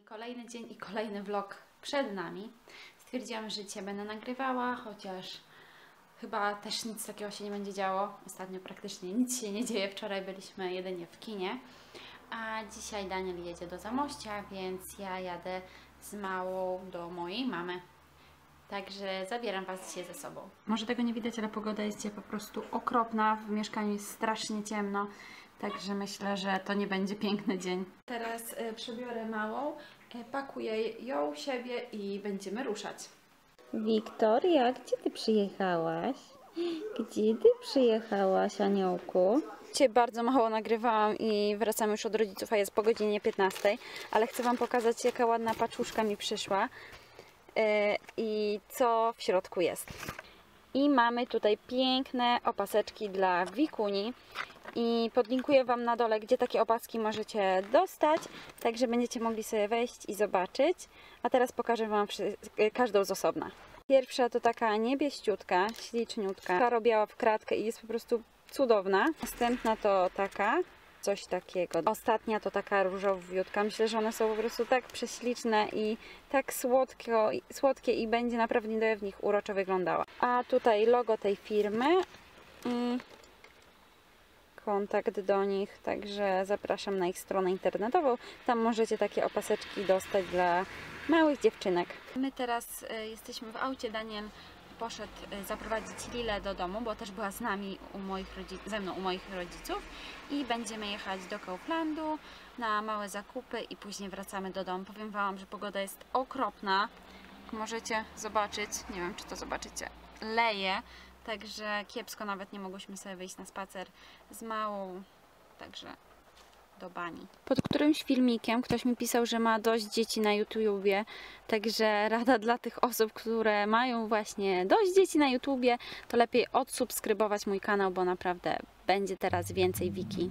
Kolejny dzień i kolejny vlog przed nami. Stwierdziłam, że dzisiaj będę nagrywała, chociaż chyba też nic takiego się nie będzie działo. Ostatnio praktycznie nic się nie dzieje. Wczoraj byliśmy jedynie w kinie, a dzisiaj Daniel jedzie do Zamościa, więc ja jadę z Małą do mojej mamy. Także zabieram Was dzisiaj ze sobą. Może tego nie widać, ale pogoda jest dzisiaj po prostu okropna. W mieszkaniu jest strasznie ciemno. Także myślę, że to nie będzie piękny dzień. Teraz przebiorę Małą, pakuję ją, siebie i będziemy ruszać. Wiktoria, gdzie ty przyjechałaś? Gdzie ty przyjechałaś, aniołku? Dzisiaj bardzo mało nagrywałam i wracam już od rodziców, a jest po godzinie 15. Ale chcę Wam pokazać, jaka ładna paczuszka mi przyszła i co w środku jest. I mamy tutaj piękne opaseczki dla Wikuni. I podlinkuję Wam na dole, gdzie takie opaski możecie dostać, także będziecie mogli sobie wejść i zobaczyć. A teraz pokażę Wam każdą z osobna. Pierwsza to taka niebieściutka, śliczniutka, szaro-biała w kratkę i jest po prostu cudowna. Następna to taka, coś takiego. Ostatnia to taka różowiutka. Myślę, że one są po prostu tak prześliczne i tak słodkie i będzie naprawdę w nich uroczo wyglądała. A tutaj logo tej firmy i kontakt do nich, także zapraszam na ich stronę internetową. Tam możecie takie opaseczki dostać dla małych dziewczynek. My teraz jesteśmy w aucie. Daniel poszedł zaprowadzić Lilę do domu, bo też była z nami ze mną u moich rodziców i będziemy jechać do Kauflandu na małe zakupy i później wracamy do domu. Powiem Wam, że pogoda jest okropna. Jak możecie zobaczyć, nie wiem czy to zobaczycie, leje. Także kiepsko, nawet nie mogłyśmy sobie wyjść na spacer z Małą, także do bani. Pod którymś filmikiem ktoś mi pisał, że ma dość dzieci na YouTubie, także rada dla tych osób, które mają właśnie dość dzieci na YouTubie, to lepiej odsubskrybować mój kanał, bo naprawdę będzie teraz więcej Wiki.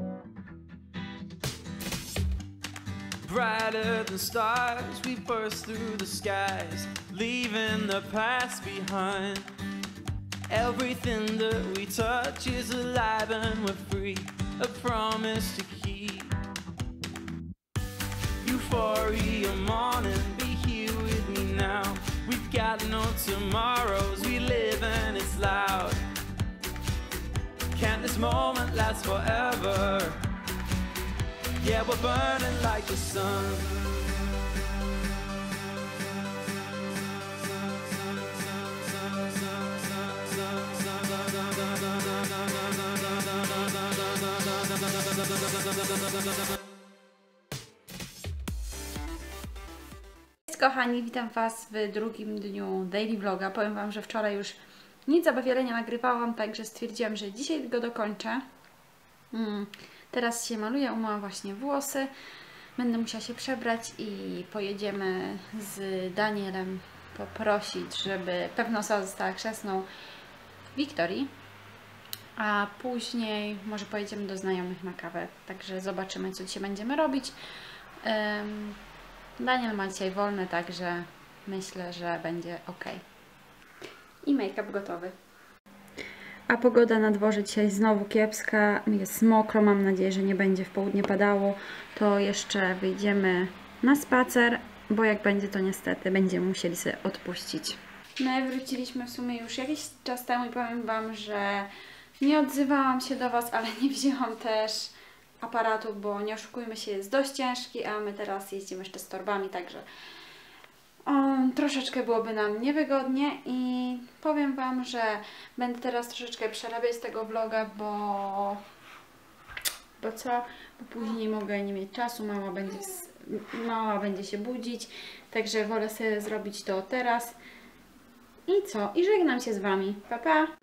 Brighter than stars, we burst through the skies, leaving the past behind. Everything that we touch is alive and we're free, a promise to keep. Euphoria morning, be here with me now. We've got no tomorrows, we live and it's loud. Can't this moment last forever? Yeah, we're burning like the sun. Cześć kochani, witam Was w drugim dniu daily vloga. Powiem Wam, że wczoraj już nic za wiele nie nagrywałam, także stwierdziłam, że dzisiaj go dokończę. Teraz się maluję, umyłam właśnie włosy. Będę musiała się przebrać i pojedziemy z Danielem poprosić, żeby pewna osoba została chrzestną Wiktorii. A później może pojedziemy do znajomych na kawę, także zobaczymy, co dzisiaj będziemy robić. Daniel ma dzisiaj wolny, także myślę, że będzie ok. I make-up gotowy. A pogoda na dworze dzisiaj znowu kiepska, jest mokro, mam nadzieję, że nie będzie w południe padało. To jeszcze wyjdziemy na spacer, bo jak będzie, to niestety będziemy musieli sobie odpuścić. My wróciliśmy w sumie już jakiś czas temu i powiem Wam, że nie odzywałam się do Was, ale nie wzięłam też aparatu, bo nie oszukujmy się, jest dość ciężki, a my teraz jeździmy jeszcze z torbami, także troszeczkę byłoby nam niewygodnie i powiem Wam, że będę teraz troszeczkę przerabiać tego vloga, bo później mogę nie mieć czasu, mała będzie się budzić, także wolę sobie zrobić to teraz. I co? I żegnam się z Wami. Pa, pa!